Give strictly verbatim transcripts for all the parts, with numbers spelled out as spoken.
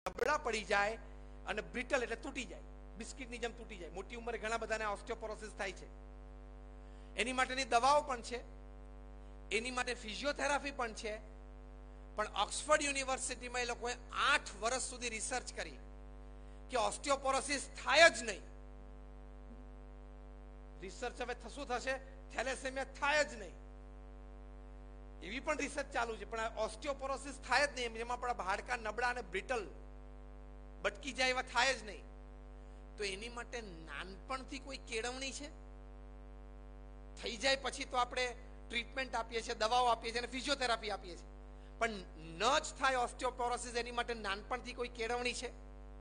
નબળા પડી જાય અને બ્રિટલ એટલે તૂટી જાય, બિસ્કિટની જેમ તૂટી જાય. મોટી ઉંમરે ઘણા બધાને ઓસ્ટિયોપોરોસિસ થાય છે. એની માટેની દવાઓ પણ છે, એની માટે ફિઝિયોથેરાપી પણ છે. પણ ઓક્સફર્ડ યુનિવર્સિટીમાં એ લોકોએ આઠ વર્ષ સુધી રિસર્ચ કરી કે ઓસ્ટિયોપોરોસિસ થાય જ નહીં. રિસર્ચ હવે શું થશે? થેલેસેમિયા થાય જ નહીં, એવી પણ રિસર્ચ ચાલુ છે. પણ ઓસ્ટિયોપોરોસિસ થાય જ નહીં, જેમાં આપણા હાડકા નબળા અને બ્રિટલ બટકી જાય એવા થાય જ નહીં. તો એની માટે નાનપણથી કોઈ કેળવણી છે? થઈ જાય પછી તો આપણે ટ્રીટમેન્ટ આપીએ છીએ, દવાઓ આપીએ છીએ અને ફિઝિયોથેરાપી આપીએ છીએ. પણ ન જ થાય ઓસ્ટિયોપોરોસિસ, એની માટે નાનપણથી કોઈ કેળવણી છે?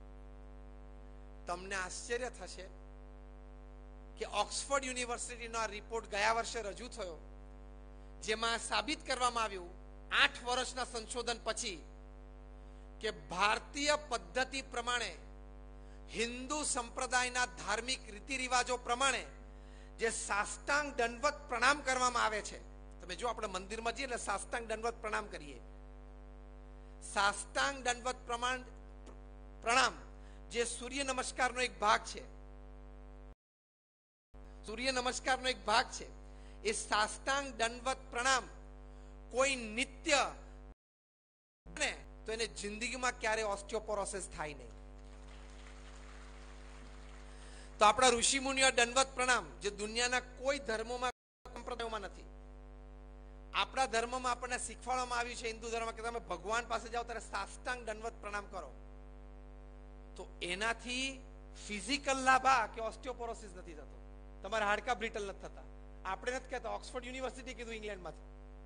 તમને આશ્ચર્ય થશે કે ઓક્સફર્ડ યુનિવર્સિટીનો આ રિપોર્ટ ગયા વર્ષે રજૂ થયો, જેમાં સાબિત કરવામાં આવ્યું આઠ વર્ષના સંશોધન પછી કે ભારતીય પદ્ધતિ પ્રમાણે, હિન્દુ સંપ્રદાયના ધાર્મિક રીતિ રિવાજો પ્રમાણે જે સાષ્ટાંગ દંડવત પ્રણામ કરવામાં આવે છે, તમે જો આપણે મંદિરમાં જઈએ એટલે સાષ્ટાંગ દંડવત પ્રણામ કરીએ, સાષ્ટાંગ દંડવત પ્રમાણ પ્રણામ જે સૂર્ય નમસ્કારનો એક ભાગ છે, સૂર્ય નમસ્કારનો એક ભાગ છે, એ સાષ્ટાંગ દંડવત પ્રણામ કોઈ નિત્ય ને તો એને જિંદગીમાં ક્યારે ઓસ્ટિયોપોરોસિસ થાય નહીં. તો આપણા ઋષિ મુનિઓ દંડવત પ્રણામ જે દુનિયાના કોઈ ધર્મોમાં સંપ્રદાયોમાં નથી, આપણા ધર્મમાં આપણને શીખવાડવામાં આવ્યું છે, હિન્દુ ધર્મ, કે તમે ભગવાન પાસે જાઓ ત્યારે સાષ્ટાંગ દંડવત પ્રણામ કરો. તો એનાથી ફિઝિકલ લાભ આ કે ઓસ્ટિયોપોરોસિસ નથી થતો, તમારા હાડકા બ્રિટલ નથી થતા. આપણે નથી કહેતા, ઓક્સફર્ડ યુનિવર્સિટી કીધું ઇંગ્લેન્ડમાંથી.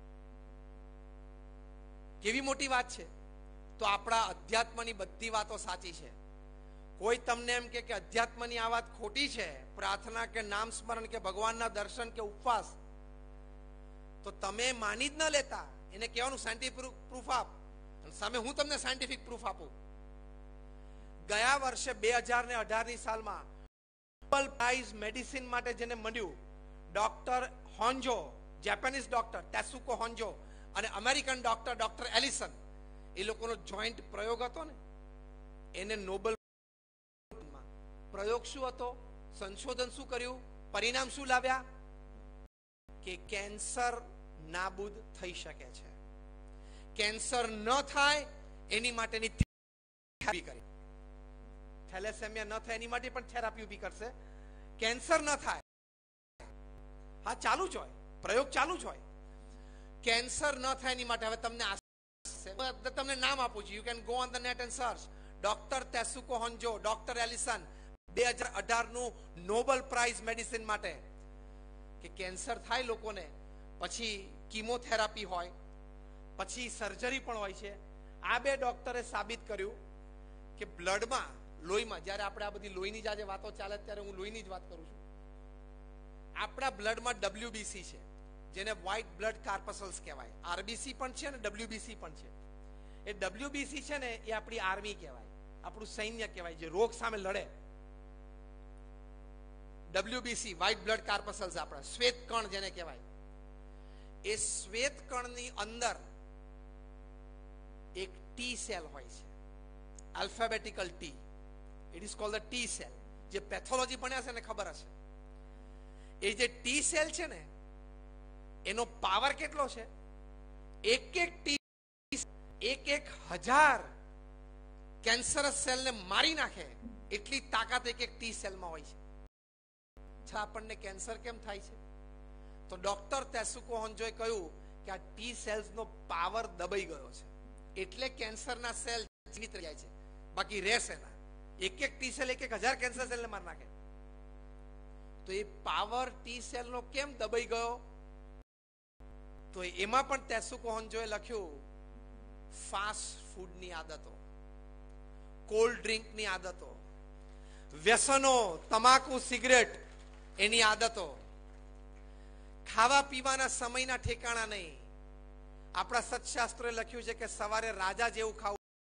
કેવી મોટી વાત છે. તો આપણા અધ્યાત્મની બધી વાતો સાચી છે. કોઈ તમને એમ કે અધ્યાત્મની આ વાત ખોટી છે, પ્રાર્થના કે નામ સ્મરણ કે ભગવાનના દર્શન કે ઉપવાસ, તો તમે માની જ ન લેતા. એને કહેવાનું સાયન્ટિફિક પ્રૂફ આપ. સામે હું તમને સાયન્ટિફિક પ્રૂફ આપું. ગયા વર્ષે બે હજાર ને અઢાર ની સાલમાં નોબેલ પ્રાઇઝ મેડિસિન માટે જેને મળ્યું, ડોક્ટર હોન્જો, જેપેનીઝ ડોક્ટર ટેસુકો હોન્જો અને અમેરિકન ડોક્ટર ડોક્ટર એલિસન, એ લોકોનો જોઈન્ટ પ્રયોગ હતો ને, એને નોબેલ પ્રયોગ શું હતો, સંશોધન શું કર્યું, પરિણામ શું લાવ્યા કે કેન્સર નાબૂદ થઈ શકે છે. કેન્સર ન થાય એની માટેની થેરાપી કરી. થેલેસેમિયા ન થાય એની માટે પણ થેરાપી ઊભી કરશે. કેન્સર ન થાય, હા ચાલુ જ હોય, પ્રયોગ ચાલુ જ હોય. કેન્સર ન થાય એની માટે હવે તમને તમને નામ આપું છું, you can go on the net and search doctor Tasuku Honjo, doctor Allison, બે હજાર અઢાર નું નોબેલ પ્રાઇઝ મેડિસિન માટે. કે કેન્સર થાય લોકોને, પછી કીમોથેરાપી હોય, પછી સર્જરી પણ હોય છે. આ બે ડોક્ટરે સાબિત કર્યું કે બ્લડમાં, લોહીમાં, જ્યારે આપણે આ બધી લોહીની જ આજે વાતો ચાલે ત્યારે હું લોહીની જ વાત કરું છું. આપણા બ્લડમાં ડબલ્યુબીસી છે, જેને વ્હાઇટ બ્લડ કાર્પસલ્સ કહેવાય. આરબીસી પણ છે અને ડબલ્યુબીસી પણ છે. એ ડબલ્યુબીસી છે ને, એ આપણી આર્મી કહેવાય, આપણું સૈન્ય કહેવાય, જે રોગ સામે લડે. ડબલ્યુબીસી વ્હાઇટ બ્લડ કાર્પસલ્સ, આપણા શ્વેત કણ જેને કહેવાય. એ શ્વેત કણની અંદર એક ટી સેલ હોય છે, alphabetical T. It is called the T cell. જે પેથોલોજી ભણ્યા છે ને ખબર હશે. એ જે ટી સેલ છે ને, એનો પાવર કેટલો છે? એક એક ટી એક એક હજાર કેન્સરસ સેલને મારી નાખે એટલી તાકાત એક એક ટી સેલમાં હોય છે. આપણને કેન્સર કેમ થાય છે? તો ડોક્ટર તેસુકો હોન્જોએ કહ્યું કે આ ટી સેલ્સ નો પાવર દબાઈ ગયો છે, એટલે કેન્સરના સેલ જીવિત રહી જાય છે, બાકી રહેશે ના. એક એક ટી સેલ એક એક હજાર કેન્સર સેલને મારી નાખે. તો એ પાવર ટી સેલ નો કેમ દબાઈ ગયો? તો એમાં પણ તેસુકો હોન્જોએ લખ્યું, ફાસ્ટ ફૂડની આદતો, કોલ્ડ ડ્રિંકની આદતો, વ્યસનો, તમાકુ, સિગરેટ, એની આદતો, ખાવા પીવાના સમયના ઠેકાણા નહીં. આપણા સત્શાસ્ત્રોએ લખ્યું છે કે સવારે રાજા જેવું ખાવું,